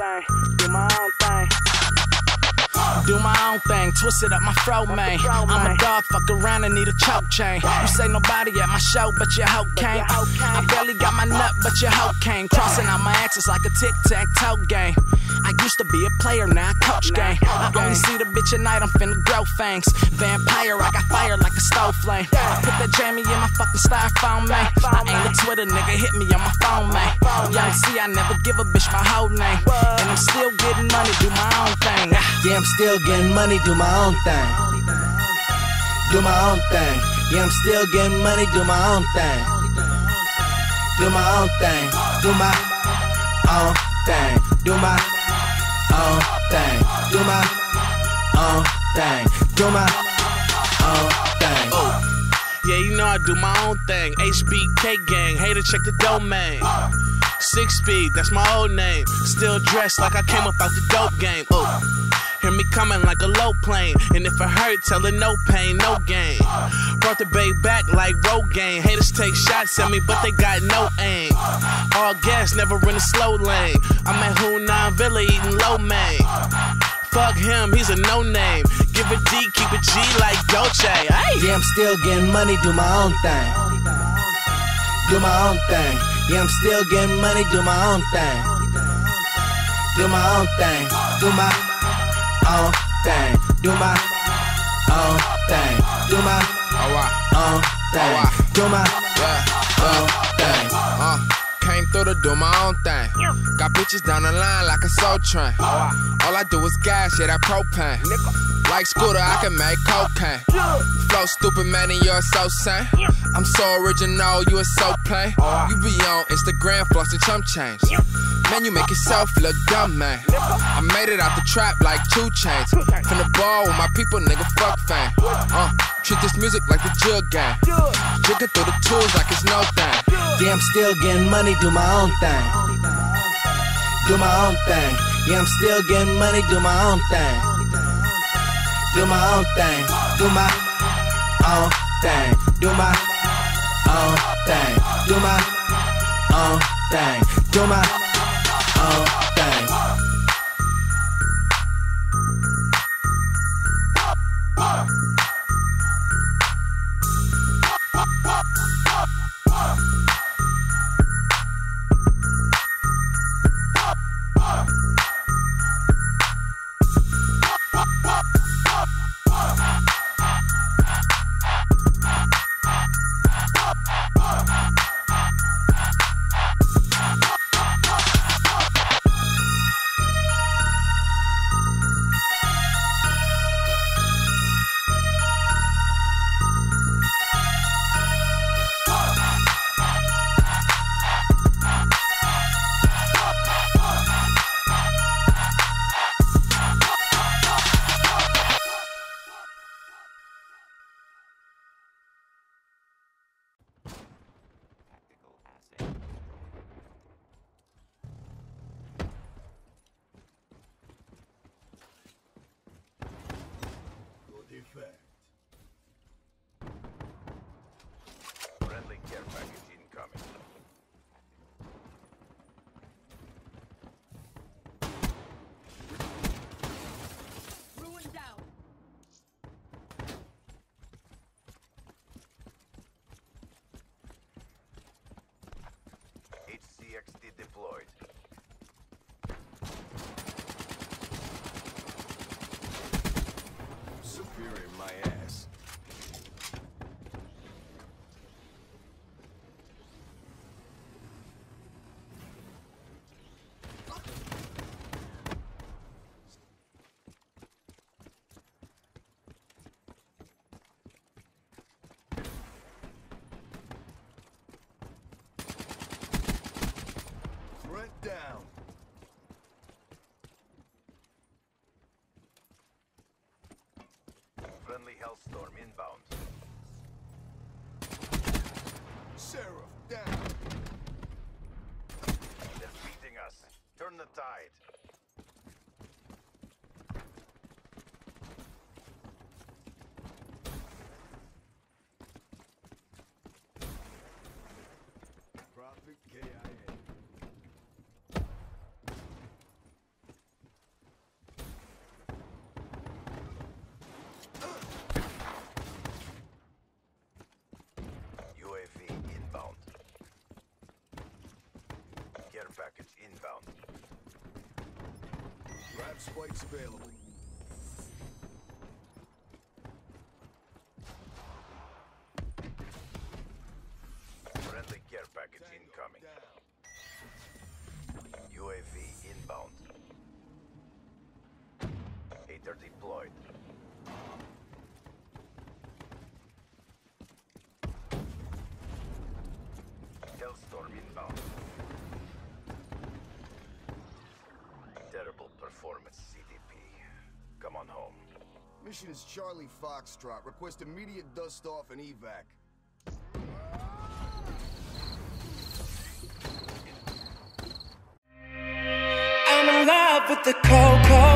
thing, do my own thing. Do my own thing, twist it up my fro, man. I'm a dog, fuck around and need a choke chain. You say nobody at my show, but your hoe came. I barely got my nut, but your hoe came. Crossing out my axes like a tic-tac-toe game. I used to be a player, now I coach game. I only see the bitch at night, I'm finna grow fangs. Vampire, I got fire like a stove flame. I put that jammy in my fucking styrofoam, man. I ain't a Twitter nigga, hit me on my phone, man. Y'all see, I never give a bitch my whole name. And I'm still getting money, do my own thing. Yeah, I'm still getting money, do my own thing. Do my own thing. Yeah, I'm still getting money, do my own thing. Do my own thing. Do my own thing. Do my own thing. Do my own thing. Do my own thing. Yeah, you know I do my own thing. HBK gang, hater check the domain. 6 speed, that's my old name. Still dressed like I came up out the dope game. Hear me coming like a low plane. And if it hurt, tell it no pain, no gain. Brought the bay back like Rogaine. Haters take shots at me, but they got no aim. All gas, never in a slow lane. I'm at Hunan Villa eating lo mein. Fuck him, he's a no-name. Give it D, keep it G like Dolce. Ay. Yeah, I'm still getting money, do my own thing. Do my own thing. Yeah, I'm still getting money, do my own thing. Do my own thing. Do my own thing. Do my own thing. Do my own thing. Do my own thing. Came through to do my own thing. Got bitches down the line like a soul train. All I do is gas, yeah, that propane. Like Scooter, I can make cocaine. Flow stupid, man, and you're so sane. I'm so original, you are so plain. You be on Instagram, flossing chump change. Man, you make yourself look dumb, man. I made it out the trap like 2 Chainz. From the ball with my people, nigga, fuck fame. Treat this music like the jug game. Jigging through the tools like it's no thing. Yeah, I'm still getting money, do my own thing. Do my own thing. Yeah, I'm still getting money, do my own thing. Do my own thing. Do my own thing. Do my own thing. Do my own thing. Do my own thing. Friendly care package incoming. Ruin down. HCXD deployed. Superior my ass. Threat down. Friendly Hellstorm inbound. Sheriff down. They're beating us. Turn the tide. Profit KIA. package inbound. Grab spikes available. Friendly care package incoming. UAV inbound. Hater deployed. Hellstorm inbound. Terrible performance, CDP. Come on home. Mission is Charlie Foxtrot. Request immediate dust off and evac. I'm in love with the cold, cold